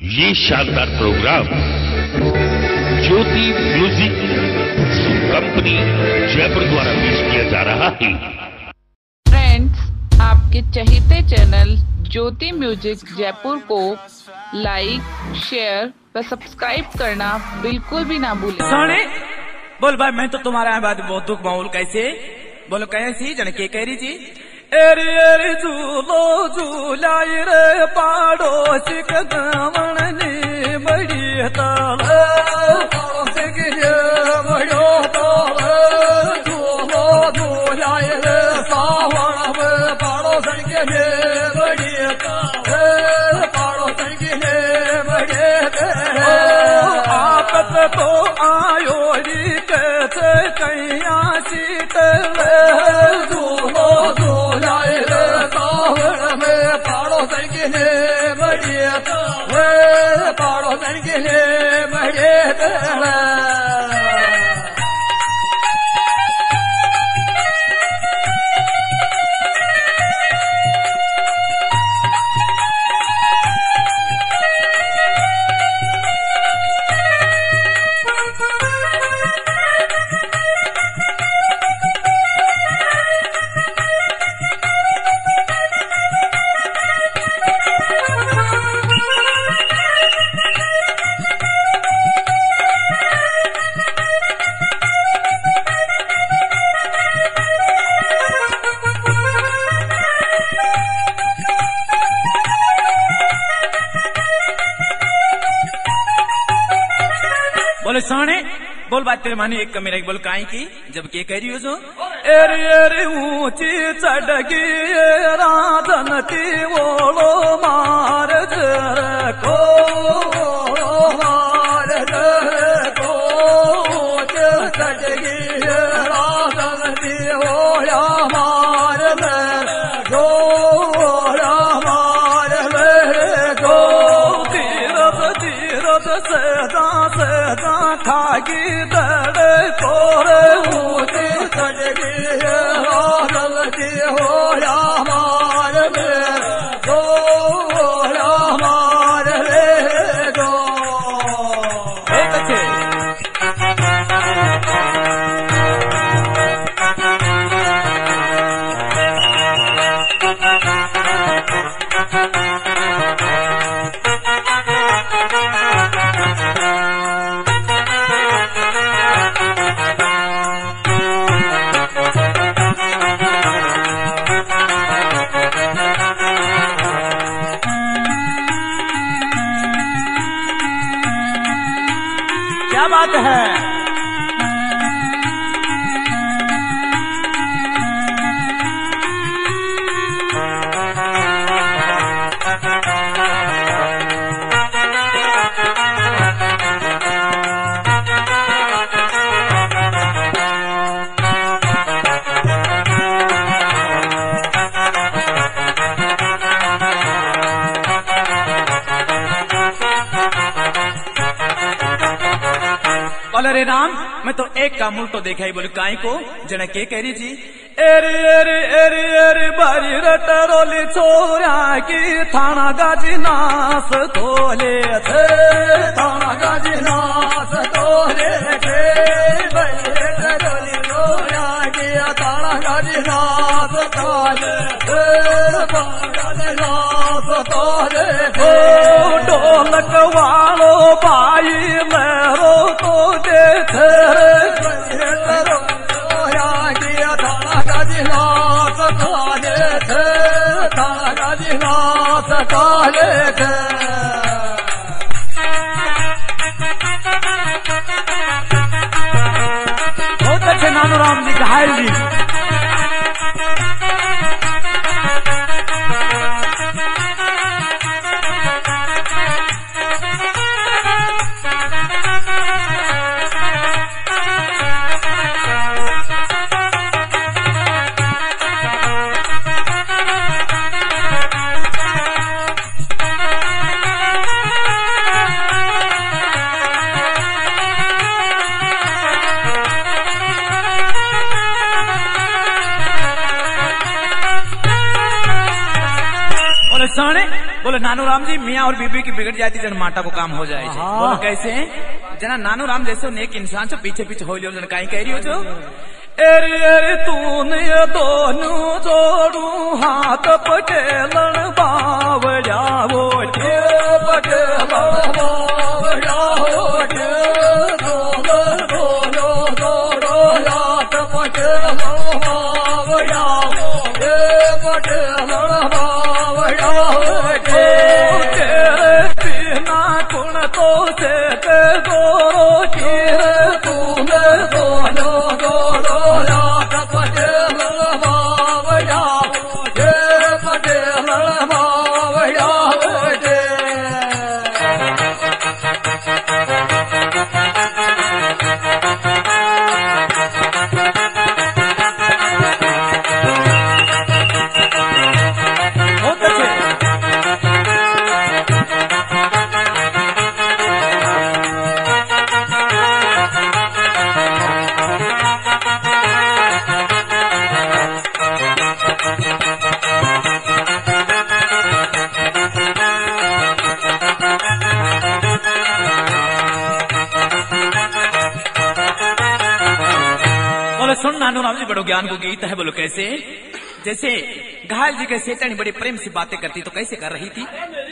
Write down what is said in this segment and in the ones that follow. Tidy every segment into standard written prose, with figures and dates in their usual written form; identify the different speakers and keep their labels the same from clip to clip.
Speaker 1: ये शानदार program Jyoti music company Jaipur द्वारा पेश किया जा रहा है।
Speaker 2: फ्रेंड्स, आपके चहेते चैनल ज्योति म्यूजिक जयपुर को लाइक, शेयर व सब्सक्राइब करना बिल्कुल भी ना भूलें।
Speaker 3: सोने बोल भाई, मैं तो तुम्हारा बात बहुत दुख माहौल कैसे बोलो कैसी जन के कह रही थी। एरी एरी झूलो झूलाई रे पाड़ोसी कदमन ने बड़ी ताल बड़ो ताल झूलो झूलाई रे सावण पाड़ोसन के ने बड़ी ताल पाड़ोसन के ने बड़े आप तो आयो री कैसे कैया सीत झूलो झूलाई रे सावण में पाड़ोसन के ने बड़ी ताल पाड़ोसन के ने बड़े बोले सोने बोल बात तेरे मानी एक मेरा बोल काई की जब के कह रही हो जो एरी एरी ऊंची चढ़गी राधन की बोलो मार जर को मार जर को चढ़गी राधन की हो या मार जर गो या मार जर गो तीरथ तीरथ सदा सदा खागी दड़ तोरे ऊँची चढ़गी राधलती हो या मार रे गो या मार रे गो। बहुत अच्छे क्या बात है। बोले राम, मैं तो एक का मुल तो देखा ही बोले काई को जन के कह रही थी। एरी एरी एरी एरी बारी रटरोली छोरा की थाना गाजी नास तोले थे थाना गाजी नास तोले थे बारी रटरोली छोरा की थाना गाजी नास तोले थे गाजी नास तोले थे ढोलक वालो भाई मेरो तो दे थे काले थे बहुत अच्छे नानू राम जी घायल जी। साने बोले नानू राम जी मियाँ और बीबी की बिगड़ जाती जन माटा को काम हो जाए। बोलो कैसे? जना नानू राम जैसे नेक इंसान से पीछे पीछे हो लियो जन काई कह रही हो जो एरी एरी तूने दोनों जोड़ू हाथ पटेलन बावड़ावो के पटेलन बावड़ावो के दोनों जोड़ो हाथ पटेलन बावड़ावो के पटेलन बावड़ावो के तेरे बिना गुण तो से के गोरो के तूने दोनों सुन नानू राम जी बड़ो ज्ञान को गीत है। बोलो कैसे? जैसे घायल जी के सेठानी बड़ी प्रेम से बातें करती तो कैसे कर रही थी?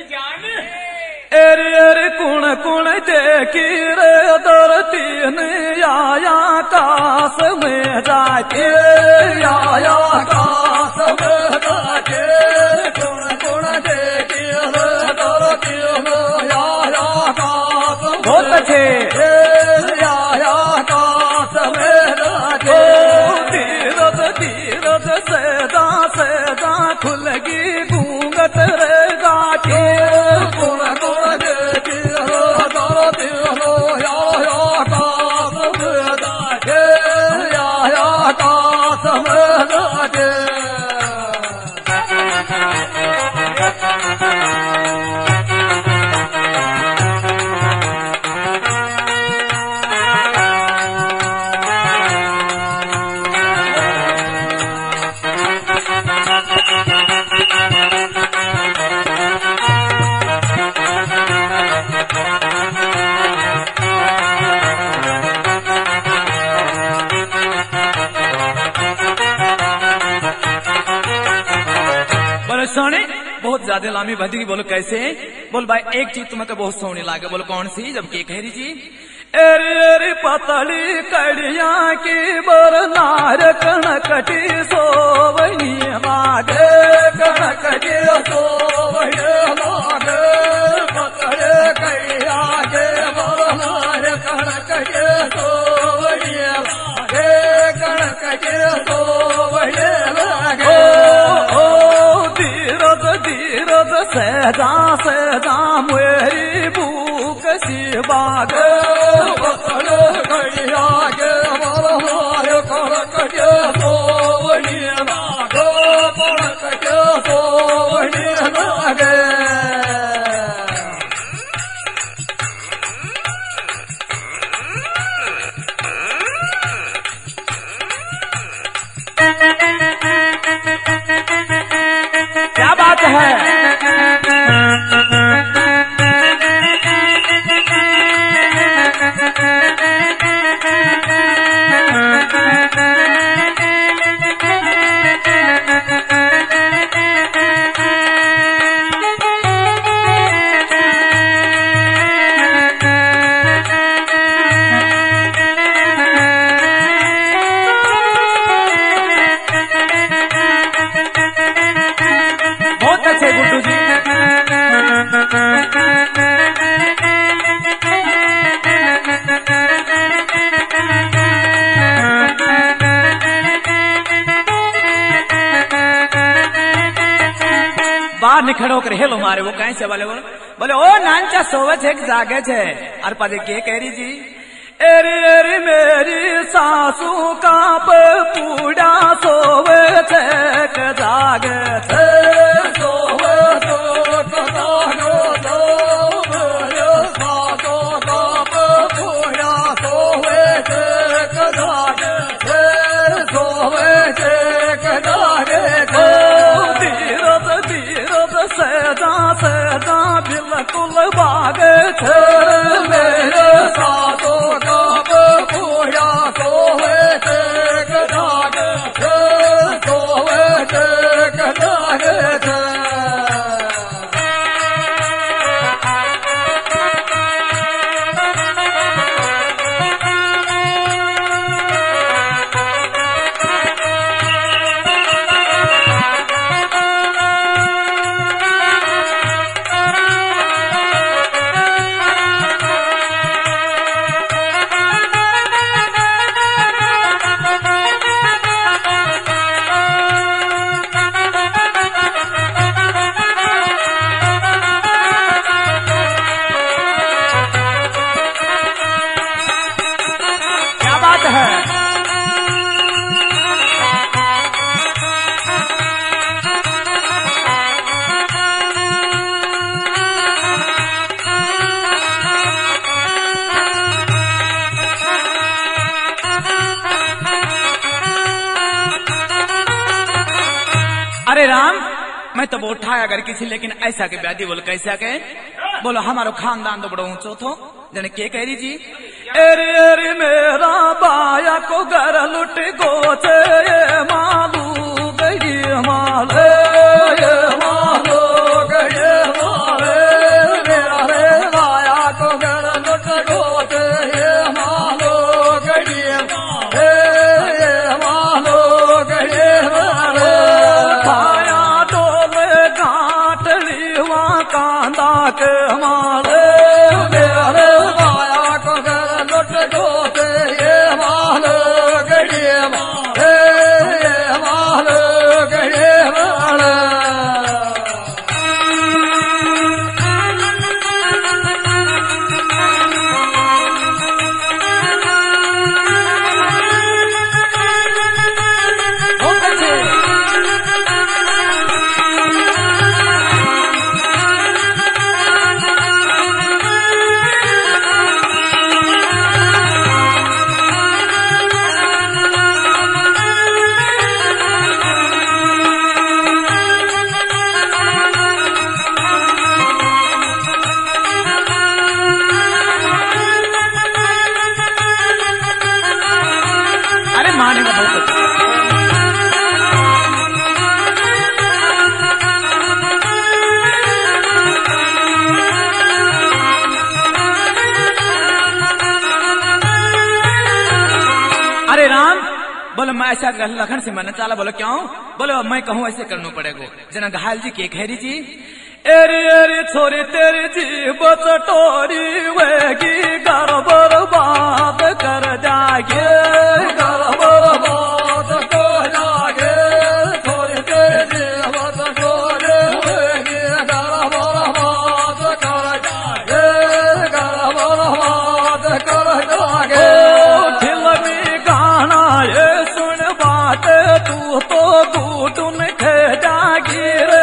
Speaker 3: एरे एरे कुण कुण देखी रे धरती ने आया काश में जाके आया काश में जाके कुण कुण देखी रे धरती ने आया काश बहुत अच्छे आया काश में जाके धीरज धीरज सदा सदा खुलगी घूंघट रे गाके कुण कुण देखी रे धरती ने आया काश में जाके आया काश में जाके सोने बहुत ज्यादा लामी भदी। बोलो कैसे? बोल भाई एक चीज तुम्हें तो बहुत सोने लागे। बोलो कौन सी? जब के कह रही जी एरे एरे पतली कड़िया की बरनार कणकटी सोवनी मागे कणकटी सोवनी मागे पतले कड़िया के बरनार कणकटी सोवनी मागे कणकटी सोवनी मागे धीरज धीरज सहजा सहजा मेरी भूख सी बाग पकड़ गैया के बरहार कड़क के सोवनी बाग कड़क के सोवनी बागे क्या बात है? बहुत अच्छे गुड्डू जी। बाहर निखड़ो कर हेलो मारे वो कहीं से वाले बोले ओ नानचा सोवे छे जागे छे अरे पाजे के कह रही जी एरी एरी मेरी सासू का पूड़ा सोवे छे जागे छे सोवे तो जागो सोवे सासू का पूड़ा सोवे छे जागे छे सोवे छे जागे छे धीरज धीरज सदा से राम मैं तो वो उठाया अगर किसी, लेकिन ऐसा के ब्यादी बोलो कैसा के बोलो हमारो खानदान तो बड़ो ऊंचो थो जने के कह रही जी। एरे एरे मेरा बाया को घर लुट गोचे मालू गई माले मालो गए माले मेरा रे बाया को घर लुट गोचे मालो गई मालो गए माले खाया डोले काटली वहाँ कांदा के माले मेरा रे बाया को घर लुट गोचे मालो गई मालो गए माले। अरे माने का बहुत अच्छा। अरे राम बोलो मैं ऐसा लखन से मन चाला बोलो क्यों बोलो मैं कहूँ ऐसे करना पड़ेगा जना घायल जी के खैरी जी। एरे एरे छोरी तेरी जीव चटोरी वेगी घर बर्बाद कर जागे घर बर्बाद कर जागे छोरी तेरी जीव चटोरी वेगी घर बर्बाद कर जागे घर बर्बाद कर जागे। फिल्मी गाना ये सुन बात तू तो घूटुन खे जागी रे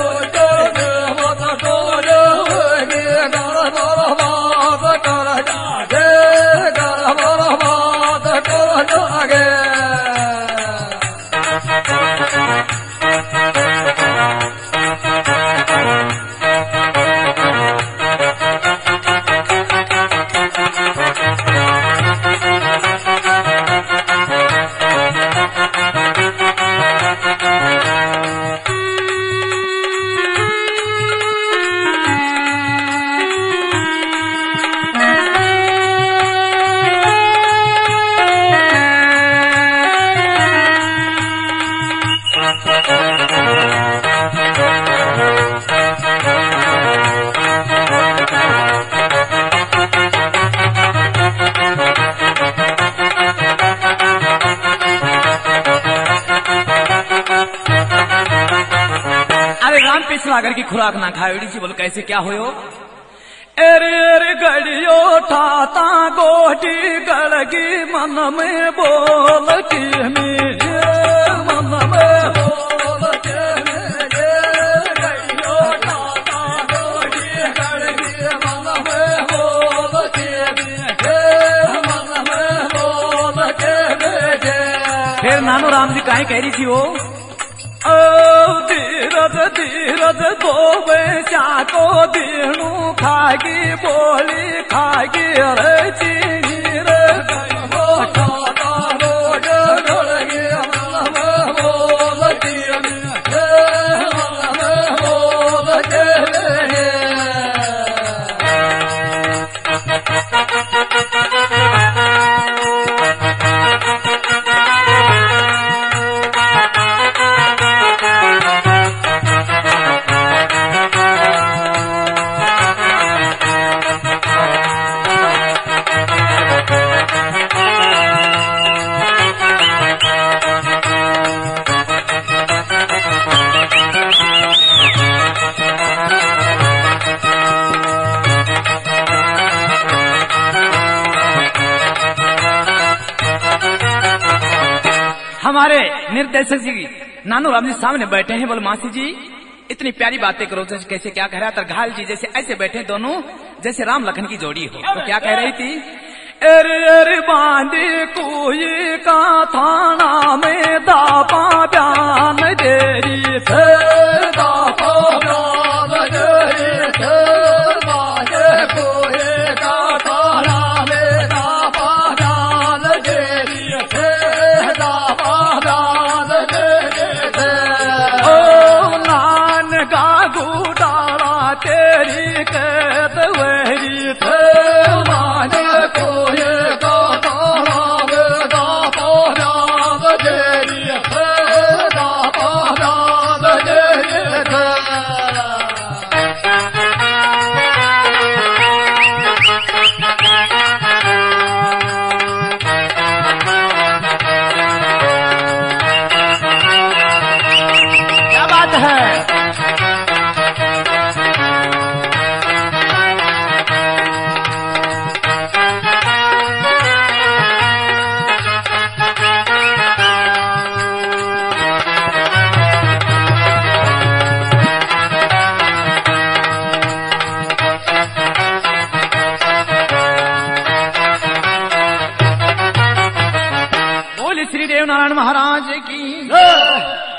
Speaker 3: पिछला घर की खुराक ना खाए जी बोलो कैसे क्या होयो। एरे एरे गड़ियो ठाता गोटी गड़गी मन में बोल की मन में बोल के गड़ियो ठाता गोटी गड़गी मन में बोल के मन में बोल के फिर नानो राम जी काहे कह रही थी वो धीरज धीरज गोवे चाको दीणू खागी बोली खागी अरे चीनी रे रोज ढोलगी बोल हमारे निर्देशक जी नानू राम जी सामने बैठे हैं। बोल मासी जी इतनी प्यारी बातें करो जैसे कैसे क्या कह रहा था। घायल जी जैसे ऐसे बैठे दोनों जैसे राम लखन की जोड़ी हो। तो क्या कह रही थी। एरे एरे बांधी कोई का थाना में दापा बयान देरी थे दापा बयान देरी थे बांधे कोई का थाना में दापा बयान देरी थे दापा बयान देरी थे ओ नान का गुडारा तेरी कैद वही थे बांधे कोई का थाना में दापा बयान देरी थे दापा बयान देरी थे क्या बात है बोल श्री देव नारायण महाराज की